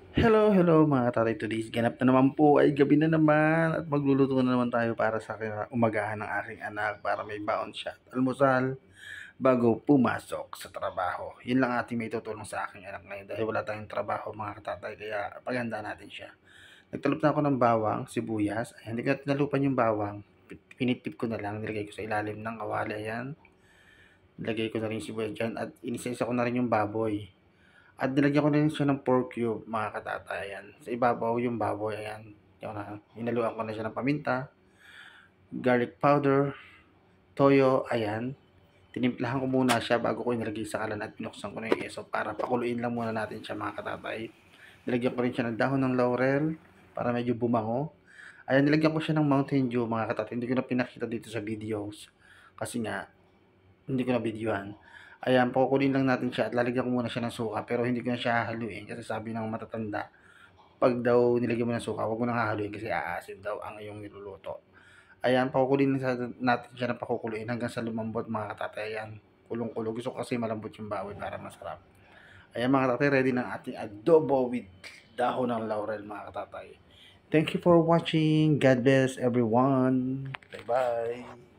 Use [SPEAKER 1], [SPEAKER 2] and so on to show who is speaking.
[SPEAKER 1] Hello, hello mga tatay today's ganap na naman po ay gabi na naman at magluluto na naman tayo para sa umagahan ng aking anak para may baon siya at almusal bago pumasok sa trabaho. Yun lang ating may tutulong sa aking anak ngayon dahil wala tayong trabaho mga katatay kaya paghanda natin siya. Nagtalop na ako ng bawang, sibuyas, ayan, hindi ko na tinalupan yung bawang. Pinitpit ko na lang, nilagay ko sa ilalim ng kawali, ayan. Nilagay ko na rin yung sibuyas dyan at inisisa ko na rin yung baboy. At nilagyan ko na rin siya ng pork cube, mga katatay, ayan. Sa ibabaw yung baboy, ayan. Hinaluan ko na siya ng paminta, garlic powder, toyo, ayan. Tinimplahan ko muna siya bago ko inilagay sa kalan at pinuksan ko na yung eso para pakuluin lang muna natin siya, mga katatay. Nilagyan ko rin siya ng dahon ng laurel para medyo bumango. Ayan, nilagyan ko siya ng Mountain Dew, mga katatay. Hindi ko na pinakita dito sa videos kasi nga hindi ko na videohan. Ayan, pakukulin lang natin siya at lalagyan ko muna siya ng suka pero hindi ko na siya hahaluin kasi sabi ng matatanda, pag daw nilagyan mo ng suka, huwag mo nang hahaluin kasi aasim daw ang iyong niluluto. Ayan, pakukulin natin siya ng pakukuloyin hanggang sa lumambot, mga katatay. Ayan, kulong-kulo. Gusto ko kasi malambot yung baboy para masarap. Ayan mga katatay, ready ng ating adobo with dahon ng laurel, mga katatay. Thank you for watching. God bless everyone. Bye-bye.